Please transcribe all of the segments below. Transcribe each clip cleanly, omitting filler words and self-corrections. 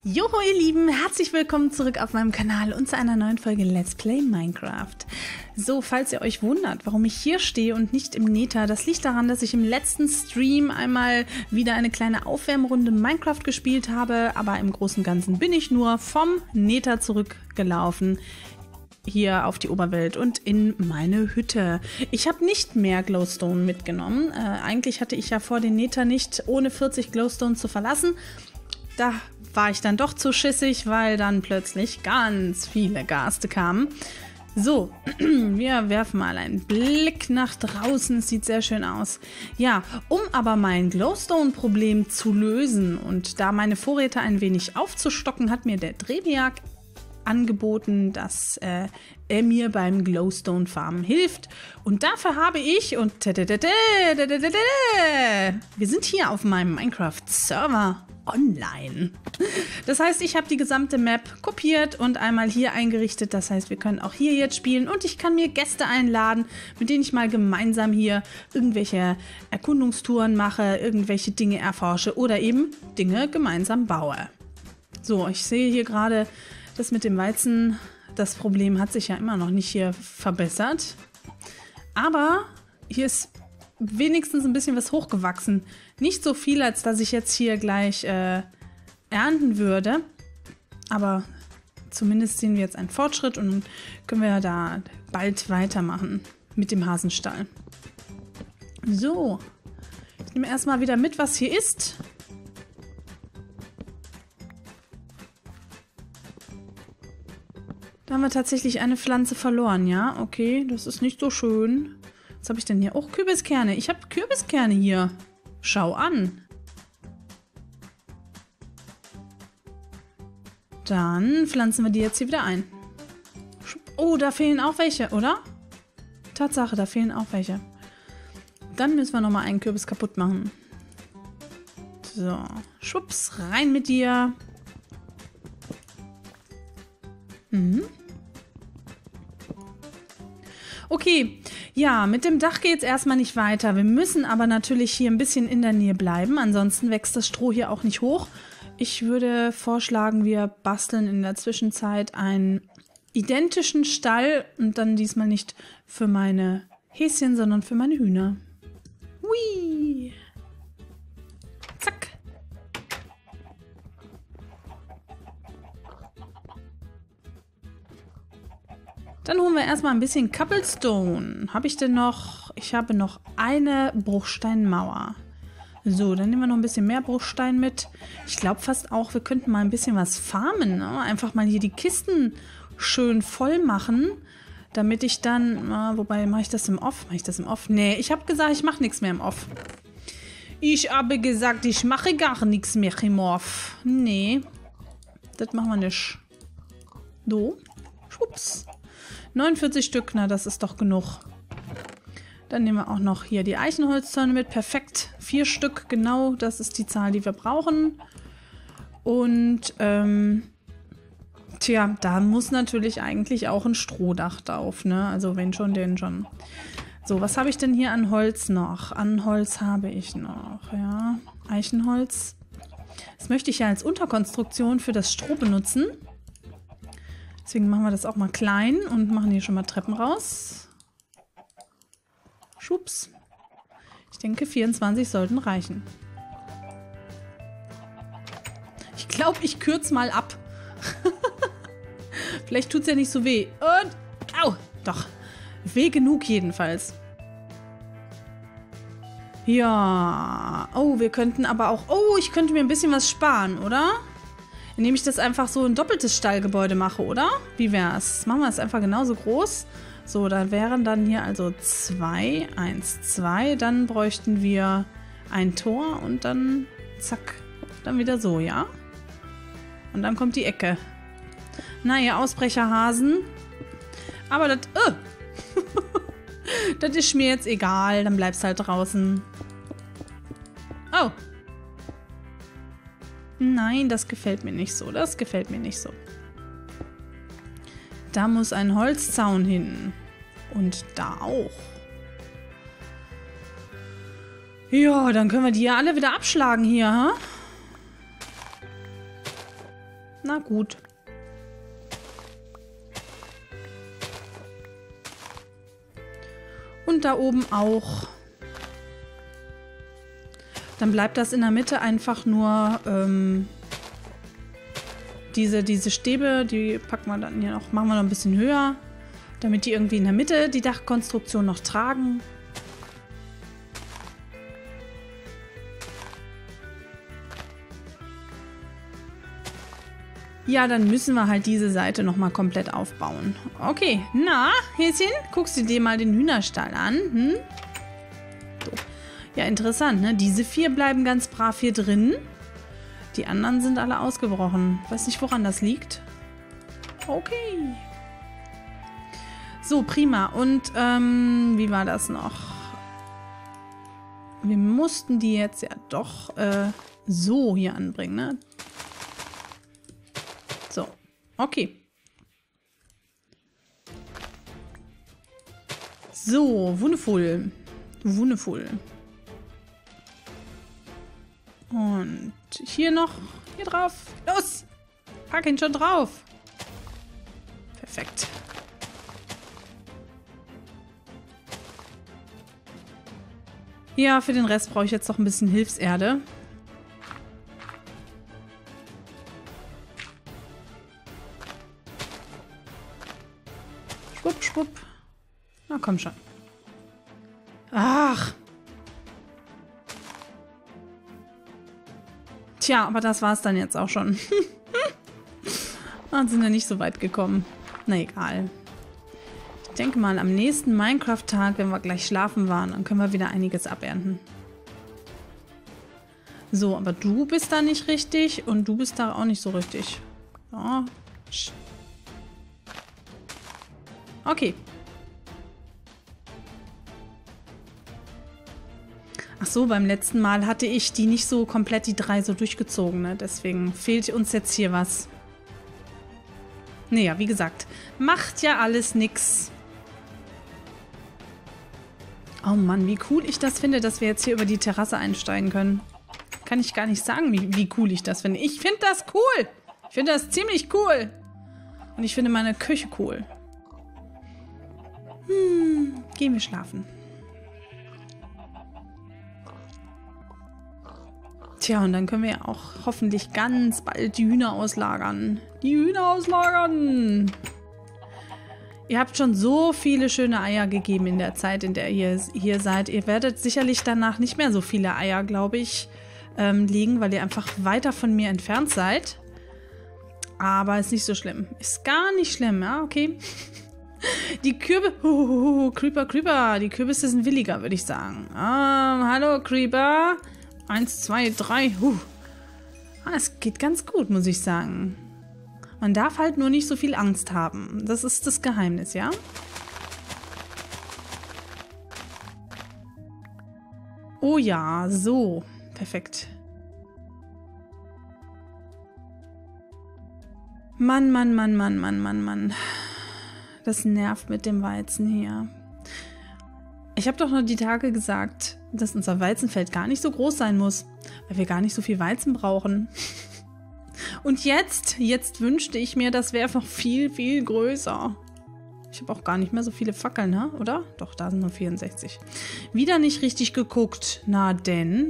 Joho ihr Lieben, herzlich willkommen zurück auf meinem Kanal und zu einer neuen Folge Let's Play Minecraft. So, falls ihr euch wundert, warum ich hier stehe und nicht im Nether, das liegt daran, dass ich im letzten Stream einmal wieder eine kleine Aufwärmrunde Minecraft gespielt habe, aber im Großen und Ganzen bin ich nur vom Nether zurückgelaufen hier auf die Oberwelt und in meine Hütte. Ich habe nicht mehr Glowstone mitgenommen. Eigentlich hatte ich ja vor, den Nether nicht ohne 40 Glowstone zu verlassen. Da war ich dann doch zu schissig, weil dann plötzlich ganz viele Gaste kamen. So, wir werfen mal einen Blick nach draußen. Es sieht sehr schön aus. Ja, um aber mein Glowstone-Problem zu lösen und da meine Vorräte ein wenig aufzustocken, hat mir der Dreviak angeboten, dass er mir beim Glowstone Farmen hilft. Und dafür habe ich, und wir sind hier auf meinem Minecraft-Server online. Das heißt, ich habe die gesamte Map kopiert und einmal hier eingerichtet. Das heißt, wir können auch hier jetzt spielen und ich kann mir Gäste einladen, mit denen ich mal gemeinsam hier irgendwelche Erkundungstouren mache, irgendwelche Dinge erforsche oder eben Dinge gemeinsam baue. So, ich sehe hier gerade, das mit dem Weizen, das Problem hat sich ja immer noch nicht hier verbessert. Aber hier ist wenigstens ein bisschen was hochgewachsen. Nicht so viel, als dass ich jetzt hier gleich ernten würde. Aber zumindest sehen wir jetzt einen Fortschritt und können wir da bald weitermachen mit dem Hasenstall. So, ich nehme erstmal wieder mit, was hier ist. Da haben wir tatsächlich eine Pflanze verloren, ja? Okay, das ist nicht so schön. Was habe ich denn hier? Oh, Kürbiskerne. Ich habe Kürbiskerne hier. Schau an. Dann pflanzen wir die jetzt hier wieder ein. Oh, da fehlen auch welche, oder? Tatsache, da fehlen auch welche. Dann müssen wir nochmal einen Kürbis kaputt machen. So, schwupps, rein mit dir. Okay, ja, mit dem Dach geht es erstmal nicht weiter. Wir müssen aber natürlich hier ein bisschen in der Nähe bleiben. Ansonsten wächst das Stroh hier auch nicht hoch. Ich würde vorschlagen, wir basteln in der Zwischenzeit einen identischen Stall und dann diesmal nicht für meine Häschen, sondern für meine Hühner. Hui! Zack! Dann holen wir erstmal ein bisschen Cobblestone. Habe ich denn noch? Ich habe noch eine Bruchsteinmauer. So, dann nehmen wir noch ein bisschen mehr Bruchstein mit. Ich glaube fast auch, wir könnten mal ein bisschen was farmen. Ne? Einfach mal hier die Kisten schön voll machen, damit ich dann, wobei, mache ich das im Off? Mache ich das im Off? Nee, ich habe gesagt, ich mache nichts mehr im Off. Ich habe gesagt, ich mache gar nichts mehr im Off. Nee, das machen wir nicht. So, schwupps. 49 Stück, na das ist doch genug. Dann nehmen wir auch noch hier die Eichenholzzäune mit. Perfekt, 4 Stück, genau, das ist die Zahl, die wir brauchen. Und, tja, da muss natürlich eigentlich auch ein Strohdach drauf, ne? Also wenn schon, denn schon. So, was habe ich denn hier an Holz noch? An Holz habe ich noch, ja. Eichenholz. Das möchte ich ja als Unterkonstruktion für das Stroh benutzen. Deswegen machen wir das auch mal klein und machen hier schon mal Treppen raus. Schups. Ich denke, 24 sollten reichen. Ich glaube, ich kürze mal ab. Vielleicht tut es ja nicht so weh. Und, au, doch. Weh genug jedenfalls. Ja. Oh, wir könnten aber auch... Oh, ich könnte mir ein bisschen was sparen, oder? Indem ich das einfach so ein doppeltes Stallgebäude mache, oder? Wie wär's? Machen wir es einfach genauso groß. So, da wären dann hier also 2, 1, 2. Dann bräuchten wir ein Tor und dann zack, dann wieder so, ja? Und dann kommt die Ecke. Na, ihr Ausbrecherhasen. Aber das... das ist mir jetzt egal. Dann bleibst halt draußen. Oh. Nein, das gefällt mir nicht so. Das gefällt mir nicht so. Da muss ein Holzzaun hin. Und da auch. Ja, dann können wir die ja alle wieder abschlagen hier, ha? Na gut. Und da oben auch. Dann bleibt das in der Mitte einfach nur diese Stäbe, die packen wir dann hier noch, machen wir noch ein bisschen höher, damit die irgendwie in der Mitte die Dachkonstruktion noch tragen. Ja, dann müssen wir halt diese Seite nochmal komplett aufbauen. Okay, na, Häschen, guckst du dir mal den Hühnerstall an? Hm? So. Ja, interessant, ne? Diese 4 bleiben ganz brav hier drin. Die anderen sind alle ausgebrochen. Weiß nicht, woran das liegt. Okay. So, prima. Und, wie war das noch? Wir mussten die jetzt ja doch so hier anbringen, ne? So, okay. So, wundervoll. Wundervoll. Und hier noch, hier drauf. Los! Pack ihn schon drauf. Perfekt. Ja, für den Rest brauche ich jetzt noch ein bisschen Hilfserde. Schwupp, schwupp. Na komm schon. Ach. Tja, aber das war's dann jetzt auch schon. Dann sind wir nicht so weit gekommen. Na egal. Ich denke mal, am nächsten Minecraft-Tag, wenn wir gleich schlafen waren, dann können wir wieder einiges abernten. So, aber du bist da nicht richtig und du bist da auch nicht so richtig. So. Okay. Ach so, beim letzten Mal hatte ich die nicht so komplett, die 3 so durchgezogen, ne? Deswegen fehlt uns jetzt hier was. Naja, wie gesagt, macht ja alles nix. Oh Mann, wie cool ich das finde, dass wir jetzt hier über die Terrasse einsteigen können. Kann ich gar nicht sagen, wie cool ich das finde. Ich finde das cool. Ich finde das ziemlich cool. Und ich finde meine Küche cool. Gehen wir schlafen. Tja, und dann können wir ja auch hoffentlich ganz bald die Hühner auslagern. Die Hühner auslagern! Ihr habt schon so viele schöne Eier gegeben in der Zeit, in der ihr hier seid. Ihr werdet sicherlich danach nicht mehr so viele Eier, glaube ich, legen, weil ihr einfach weiter von mir entfernt seid. Aber ist nicht so schlimm. Ist gar nicht schlimm, ja, okay. Die Creeper. Die Kürbisse sind williger, würde ich sagen. Hallo, Creeper. 1, 2, 3. Es geht ganz gut, muss ich sagen. Man darf halt nur nicht so viel Angst haben. Das ist das Geheimnis, ja? Oh ja, so. Perfekt. Mann. Das nervt mit dem Weizen hier. Ich habe doch nur die Tage gesagt, dass unser Weizenfeld gar nicht so groß sein muss, weil wir gar nicht so viel Weizen brauchen. Und jetzt wünschte ich mir, das wäre noch viel, viel größer. Ich habe auch gar nicht mehr so viele Fackeln, ne? Oder? Doch, da sind nur 64. Wieder nicht richtig geguckt. Na denn.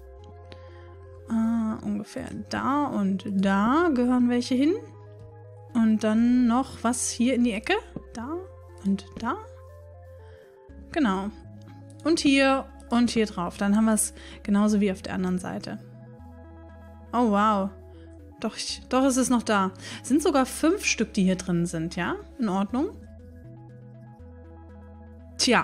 Ungefähr da und da gehören welche hin. Und dann noch was hier in die Ecke. Da und da. Genau. Und hier drauf. Dann haben wir es genauso wie auf der anderen Seite. Oh, wow. Doch, es ist noch da. Es sind sogar 5 Stück, die hier drin sind, ja? In Ordnung. Tja.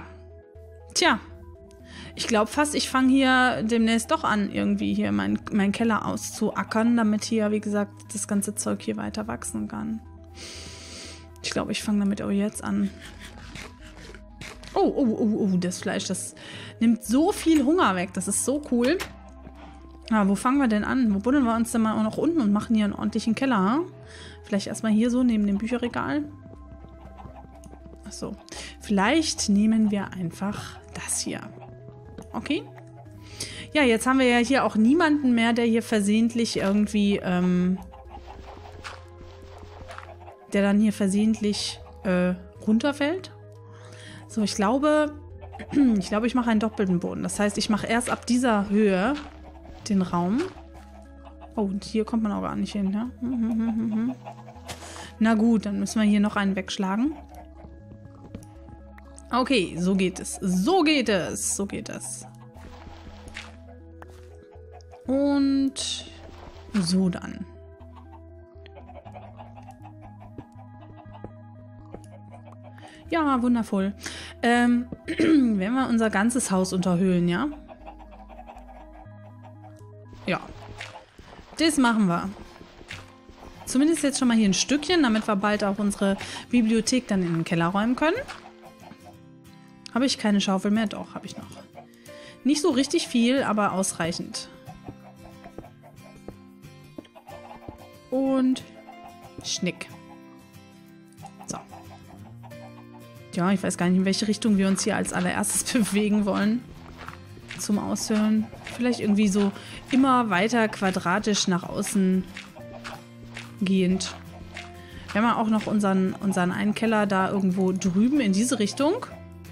Ich glaube fast, ich fange hier demnächst doch an, irgendwie hier meinen Keller auszuackern, damit hier, wie gesagt, das ganze Zeug hier weiter wachsen kann. Ich glaube, ich fange damit auch jetzt an. Oh, das Fleisch, das nimmt so viel Hunger weg. Das ist so cool. Ja, wo fangen wir denn an? Wo buddeln wir uns denn mal noch unten und machen hier einen ordentlichen Keller? Hm? Vielleicht erstmal hier so neben dem Bücherregal. Achso. Vielleicht nehmen wir einfach das hier. Okay. Ja, jetzt haben wir ja hier auch niemanden mehr, der hier versehentlich irgendwie der dann hier versehentlich runterfällt. So, ich glaube, ich mache einen doppelten Boden. Das heißt, ich mache erst ab dieser Höhe den Raum. Oh, und hier kommt man auch gar nicht hin, ja? Na gut, dann müssen wir hier noch einen wegschlagen. Okay, so geht es. So geht es. So geht es. Und so dann. Ja, wundervoll. Wenn wir unser ganzes Haus unterhöhlen, ja? Ja. Das machen wir. Zumindest jetzt schon mal hier ein Stückchen, damit wir bald auch unsere Bibliothek dann in den Keller räumen können. Habe ich keine Schaufel mehr? Doch, habe ich noch. Nicht so richtig viel, aber ausreichend. Und Schnick. So. Ja, ich weiß gar nicht, in welche Richtung wir uns hier als allererstes bewegen wollen. Zum Aushöhlen. Vielleicht irgendwie so immer weiter quadratisch nach außen gehend. Wir haben ja auch noch unseren einen Keller da irgendwo drüben in diese Richtung.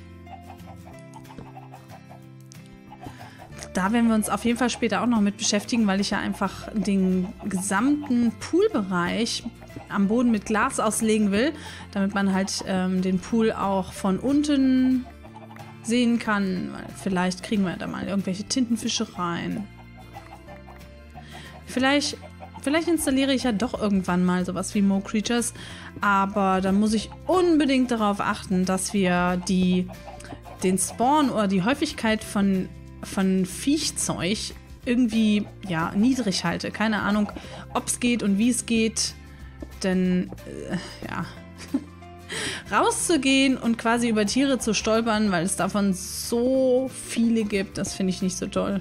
Da werden wir uns auf jeden Fall später auch noch mit beschäftigen, weil ich ja einfach den gesamten Poolbereich am Boden mit Glas auslegen will, damit man halt den Pool auch von unten sehen kann. Vielleicht kriegen wir da mal irgendwelche Tintenfische rein. Vielleicht installiere ich ja doch irgendwann mal sowas wie Mo Creatures, aber dann muss ich unbedingt darauf achten, dass wir den Spawn oder die Häufigkeit von Viechzeug irgendwie ja niedrig halte. Keine Ahnung, ob es geht und wie es geht, denn ja, rauszugehen und quasi über Tiere zu stolpern, weil es davon so viele gibt, das finde ich nicht so toll.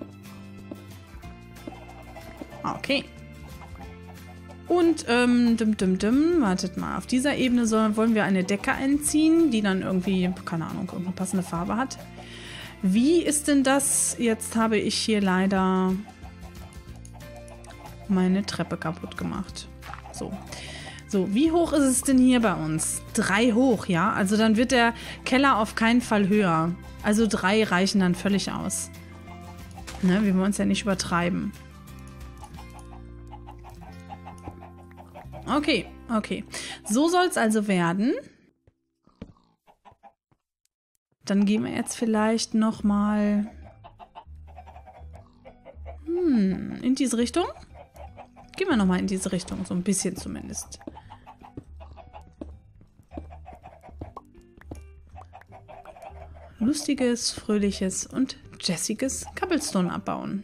Okay. Und, wartet mal, auf dieser Ebene wollen wir eine Decke einziehen, die dann irgendwie, keine Ahnung, irgendeine passende Farbe hat. Wie ist denn das? Jetzt habe ich hier leider meine Treppe kaputt gemacht. So. So, wie hoch ist es denn hier bei uns? 3 hoch, ja? Also dann wird der Keller auf keinen Fall höher. Also 3 reichen dann völlig aus. Ne, wir wollen uns ja nicht übertreiben. Okay, okay. So soll es also werden. Dann gehen wir jetzt vielleicht noch mal in diese Richtung. Gehen wir noch mal in diese Richtung, so ein bisschen zumindest. Lustiges, fröhliches und jazziges Cobblestone abbauen.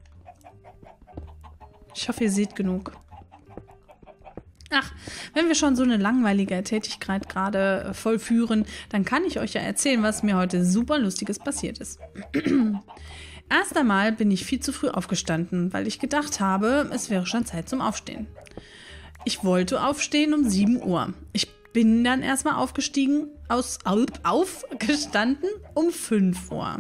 Ich hoffe, ihr seht genug. Ach, wenn wir schon so eine langweilige Tätigkeit gerade vollführen, dann kann ich euch ja erzählen, was mir heute super Lustiges passiert ist. Erst einmal bin ich viel zu früh aufgestanden, weil ich gedacht habe, es wäre schon Zeit zum Aufstehen. Ich wollte aufstehen um 7 Uhr. Ich bin dann erstmal aufgestanden um 5 Uhr.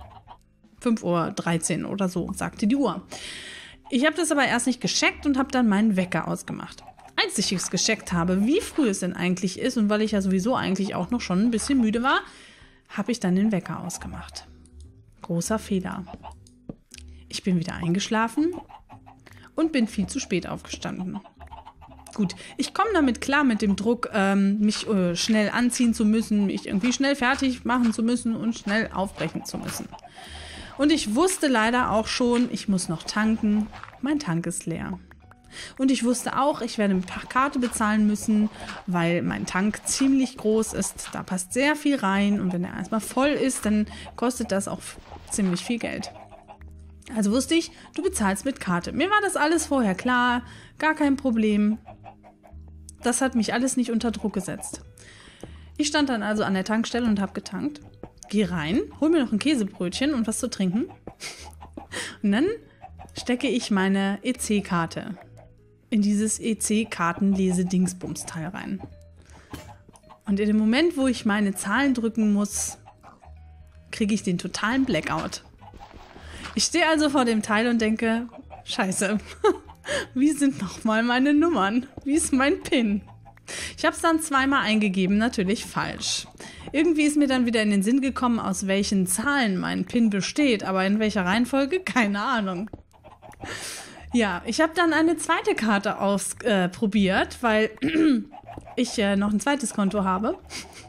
5:13 Uhr oder so, sagte die Uhr. Ich habe das aber erst nicht gecheckt und habe dann meinen Wecker ausgemacht. Als ich es gecheckt habe, wie früh es denn eigentlich ist und weil ich ja sowieso eigentlich auch noch schon ein bisschen müde war, habe ich dann den Wecker ausgemacht. Großer Fehler. Ich bin wieder eingeschlafen und bin viel zu spät aufgestanden. Gut, ich komme damit klar mit dem Druck, mich schnell anziehen zu müssen, mich irgendwie schnell fertig machen zu müssen und schnell aufbrechen zu müssen. Und ich wusste leider auch schon, ich muss noch tanken. Mein Tank ist leer. Und ich wusste auch, ich werde mit Karte bezahlen müssen, weil mein Tank ziemlich groß ist. Da passt sehr viel rein und wenn er erstmal voll ist, dann kostet das auch ziemlich viel Geld. Also wusste ich, du bezahlst mit Karte. Mir war das alles vorher klar, gar kein Problem. Das hat mich alles nicht unter Druck gesetzt. Ich stand dann also an der Tankstelle und habe getankt. Geh rein, hol mir noch ein Käsebrötchen und was zu trinken. Und dann stecke ich meine EC-Karte in dieses EC-Kartenlese-Dingsbums-Teil rein. Und in dem Moment, wo ich meine Zahlen drücken muss, kriege ich den totalen Blackout. Ich stehe also vor dem Teil und denke, scheiße, wie sind nochmal meine Nummern? Wie ist mein PIN? Ich habe es dann zweimal eingegeben, natürlich falsch. Irgendwie ist mir dann wieder in den Sinn gekommen, aus welchen Zahlen mein PIN besteht, aber in welcher Reihenfolge, keine Ahnung. Ja, ich habe dann eine zweite Karte ausprobiert, weil ich noch ein zweites Konto habe.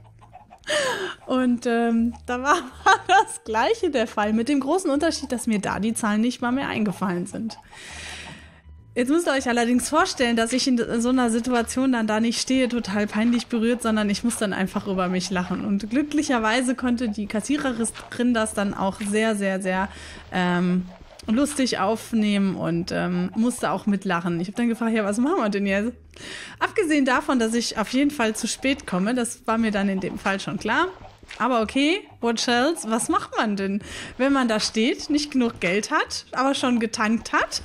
Und da war das Gleiche der Fall, mit dem großen Unterschied, dass mir da die Zahlen nicht mal mehr eingefallen sind. Jetzt müsst ihr euch allerdings vorstellen, dass ich in so einer Situation dann da nicht stehe, total peinlich berührt, sondern ich muss dann einfach über mich lachen. Und glücklicherweise konnte die Kassiererin das dann auch sehr, sehr, sehr lustig aufnehmen und musste auch mitlachen. Ich habe dann gefragt, ja, was machen wir denn jetzt? Abgesehen davon, dass ich auf jeden Fall zu spät komme, das war mir dann in dem Fall schon klar. Aber okay, what else? Was macht man denn, wenn man da steht, nicht genug Geld hat, aber schon getankt hat?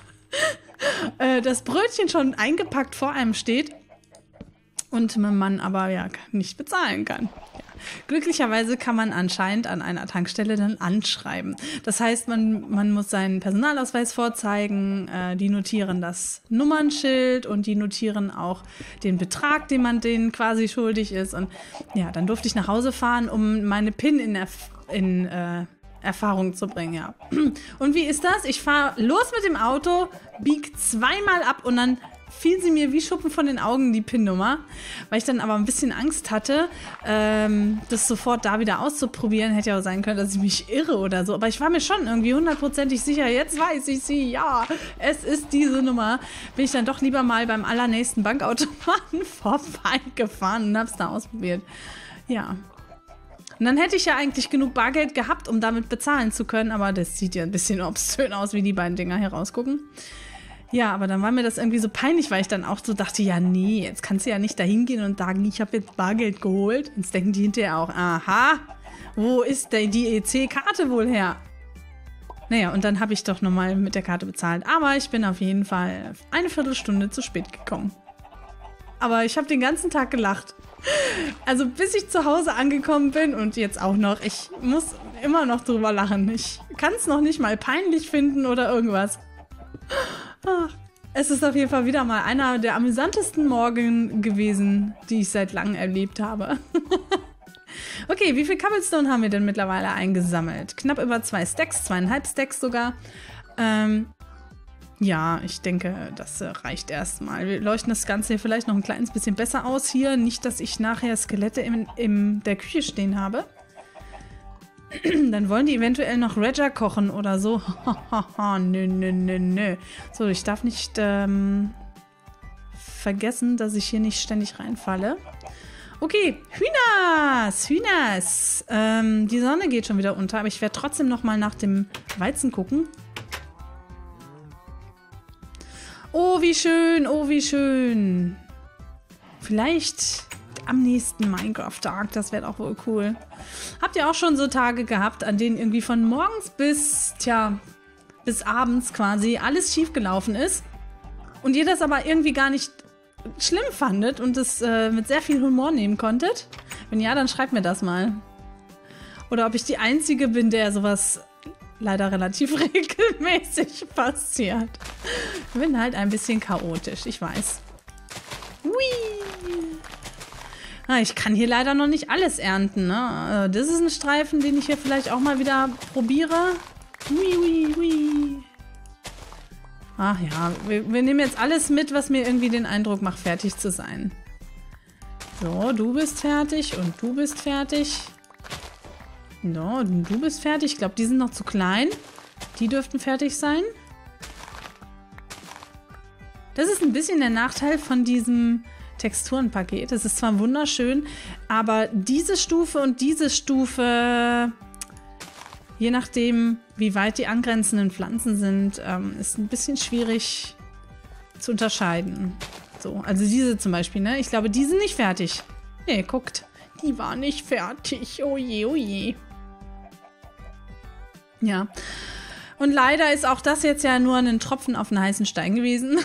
Das Brötchen schon eingepackt vor einem steht und man aber ja nicht bezahlen kann. Ja. Glücklicherweise kann man anscheinend an einer Tankstelle dann anschreiben. Das heißt, man muss seinen Personalausweis vorzeigen, die notieren das Nummernschild und die notieren auch den Betrag, den man denen quasi schuldig ist. Und ja, dann durfte ich nach Hause fahren, um meine PIN in Erfahrung zu bringen, ja. Und wie ist das? Ich fahre los mit dem Auto, bieg zweimal ab und dann fiel sie mir wie Schuppen von den Augen, die PIN-Nummer. Weil ich dann aber ein bisschen Angst hatte, das sofort da wieder auszuprobieren. Hätte ja auch sein können, dass ich mich irre oder so. Aber ich war mir schon irgendwie 100%ig sicher, jetzt weiß ich sie, ja, es ist diese Nummer. Bin ich dann doch lieber mal beim allernächsten Bankautomaten vorbeigefahren und hab's da ausprobiert. Ja. Und dann hätte ich ja eigentlich genug Bargeld gehabt, um damit bezahlen zu können, aber das sieht ja ein bisschen obszön aus, wie die beiden Dinger hier rausgucken. Ja, aber dann war mir das irgendwie so peinlich, weil ich dann auch so dachte, ja nee, jetzt kannst du ja nicht da hingehen und sagen, ich habe jetzt Bargeld geholt. Jetzt denken die hinterher auch, aha, wo ist denn die EC-Karte wohl her? Naja, und dann habe ich doch nochmal mit der Karte bezahlt. Aber ich bin auf jeden Fall eine Viertelstunde zu spät gekommen. Aber ich habe den ganzen Tag gelacht. Also bis ich zu Hause angekommen bin und jetzt auch noch, ich muss immer noch drüber lachen. Ich kann es noch nicht mal peinlich finden oder irgendwas. Ach, es ist auf jeden Fall wieder mal einer der amüsantesten Morgen gewesen, die ich seit langem erlebt habe. Okay, wie viel Cobblestone haben wir denn mittlerweile eingesammelt? Knapp über 2 Stacks, 2,5 Stacks sogar. Ja, ich denke, das reicht erstmal. Wir leuchten das Ganze hier vielleicht noch ein kleines bisschen besser aus hier. Nicht, dass ich nachher Skelette in der Küche stehen habe. Dann wollen die eventuell noch Redja kochen oder so. Nö. So, ich darf nicht vergessen, dass ich hier nicht ständig reinfalle. Okay, Hühners. Die Sonne geht schon wieder unter, aber ich werde trotzdem noch mal nach dem Weizen gucken. Oh, wie schön. Vielleicht am nächsten Minecraft-Tag, das wäre doch wohl cool. Habt ihr auch schon so Tage gehabt, an denen irgendwie von morgens bis abends quasi alles schief gelaufen ist und ihr das aber irgendwie gar nicht schlimm fandet und es mit sehr viel Humor nehmen konntet? Wenn ja, dann schreibt mir das mal. Oder ob ich die Einzige bin, der sowas leider relativ regelmäßig passiert. Ich bin halt ein bisschen chaotisch, ich weiß. Hui! Ich kann hier leider noch nicht alles ernten, ne? Das ist ein Streifen, den ich hier vielleicht auch mal wieder probiere. Hui. Ach ja, wir nehmen jetzt alles mit, was mir irgendwie den Eindruck macht, fertig zu sein. So, du bist fertig und du bist fertig. No, du bist fertig. Ich glaube, die sind noch zu klein. Die dürften fertig sein. Das ist ein bisschen der Nachteil von diesem Texturenpaket. Es ist zwar wunderschön, aber diese Stufe und diese Stufe, je nachdem, wie weit die angrenzenden Pflanzen sind, ist ein bisschen schwierig zu unterscheiden. So, also diese zum Beispiel, ne? Ich glaube, die sind nicht fertig. Nee, guckt. Die war nicht fertig. Oh je. Ja. Und leider ist auch das jetzt ja nur ein Tropfen auf einen heißen Stein gewesen.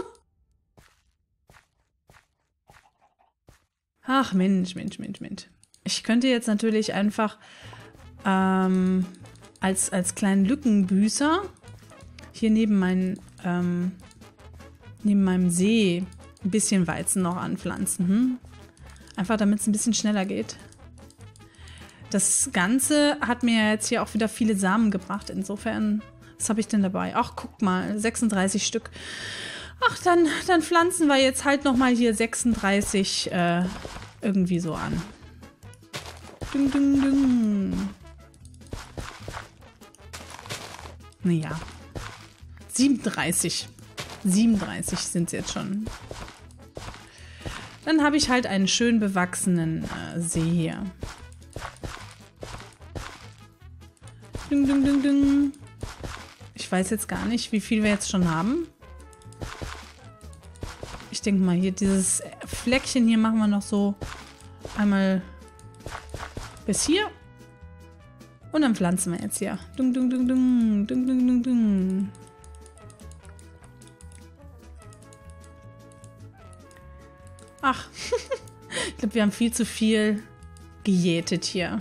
Ach, Mensch. Ich könnte jetzt natürlich einfach als kleinen Lückenbüßer hier neben meinem See ein bisschen Weizen noch anpflanzen. Einfach damit es ein bisschen schneller geht. Das Ganze hat mir jetzt hier auch wieder viele Samen gebracht. Insofern, was habe ich denn dabei? Ach, guck mal, 36 Stück. Ach, dann pflanzen wir jetzt halt noch mal hier 36 irgendwie so an. Ding, ding, ding. Naja. 37. 37 sind es jetzt schon. Dann habe ich halt einen schön bewachsenen See hier. Ding, ding, ding, ding. Ich weiß jetzt gar nicht, wie viel wir jetzt schon haben. Ich denke mal, hier dieses Fleckchen hier machen wir noch so einmal bis hier. Und dann pflanzen wir jetzt hier. Dung, dung, dung, dung, dung, dung, dung, dung. Ach, ich glaube, wir haben viel zu viel gejätet hier.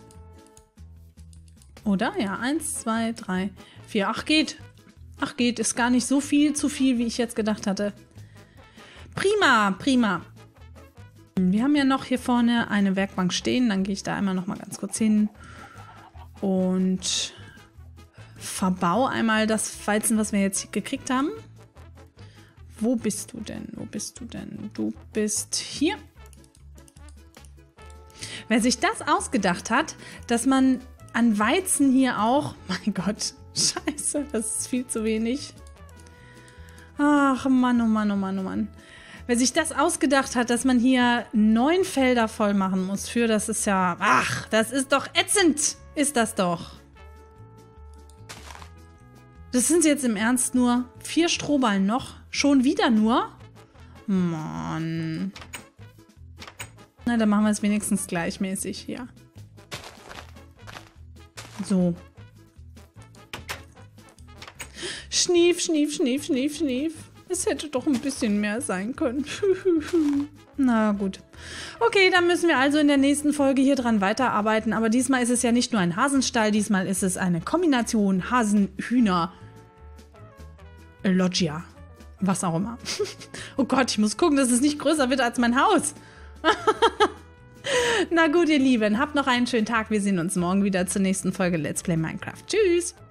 Oder? Ja, 1, 2, 3, 4. Ach, geht. Ach, geht. Ist gar nicht so viel zu viel, wie ich jetzt gedacht hatte. Prima, prima. Wir haben ja noch hier vorne eine Werkbank stehen. Dann gehe ich da einmal noch mal ganz kurz hin und verbau einmal das Weizen, was wir jetzt gekriegt haben. Wo bist du denn? Wo bist du denn? Du bist hier. Wer sich das ausgedacht hat, dass man an Weizen hier auch... Mein Gott, scheiße, das ist viel zu wenig. Ach, Mann, oh Mann, oh Mann, oh Mann. Wer sich das ausgedacht hat, dass man hier 9 Felder voll machen muss für, das ist ja... Ach, das ist doch ätzend, ist das doch. Das sind jetzt im Ernst nur 4 Strohballen noch. Schon wieder nur? Mann. Na, dann machen wir es wenigstens gleichmäßig hier. So. Schnief, schnief, schnief, schnief, schnief. Es hätte doch ein bisschen mehr sein können. Na gut. Okay, dann müssen wir also in der nächsten Folge hier dran weiterarbeiten. Aber diesmal ist es ja nicht nur ein Hasenstall, diesmal ist es eine Kombination Hasen-Hühner. Loggia. Was auch immer. Oh Gott, ich muss gucken, dass es nicht größer wird als mein Haus. Na gut, ihr Lieben, habt noch einen schönen Tag. Wir sehen uns morgen wieder zur nächsten Folge Let's Play Minecraft. Tschüss!